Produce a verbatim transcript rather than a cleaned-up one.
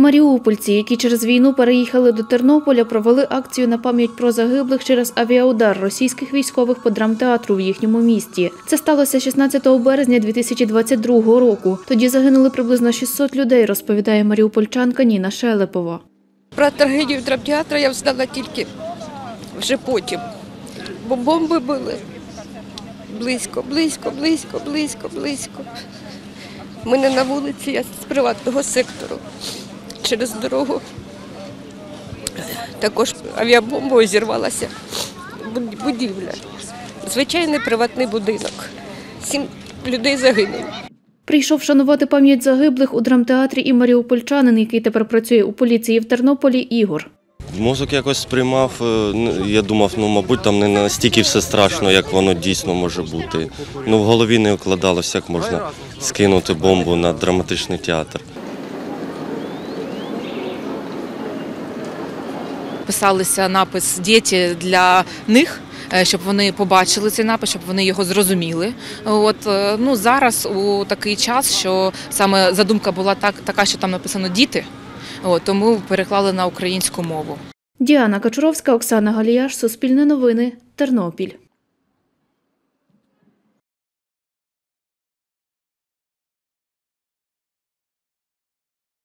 Маріупольці, які через війну переїхали до Тернополя, провели акцію на пам'ять про загиблих через авіаудар російських військових по драмтеатру в їхньому місті. Це сталося шістнадцятого березня дві тисячі двадцять другого року. Тоді загинули приблизно шістсот людей, розповідає маріупольчанка Ніна Шелепова. Про трагедію драмтеатру я знала тільки вже потім, бо бомби були близько, близько, близько, близько, близько. Ми не на вулиці, я з приватного сектору. Через дорогу також авіабомбою зірвалася будівля. Звичайний приватний будинок. Сім людей загинули. Прийшов шанувати пам'ять загиблих у драмтеатрі і маріупольчанин, який тепер працює у поліції в Тернополі, Ігор. Мозок якось сприймав, я думав, ну, мабуть, там не настільки все страшно, як воно дійсно може бути. Ну, в голові не укладалося, як можна скинути бомбу на драматичний театр. Писалися напис «Діти» для них, щоб вони побачили цей напис, щоб вони його зрозуміли. От, ну, зараз у такий час, що саме задумка була так, така, що там написано «Діти», от, тому переклали на українську мову. Діана Качуровська, Оксана Галіяш, Суспільне новини, Тернопіль.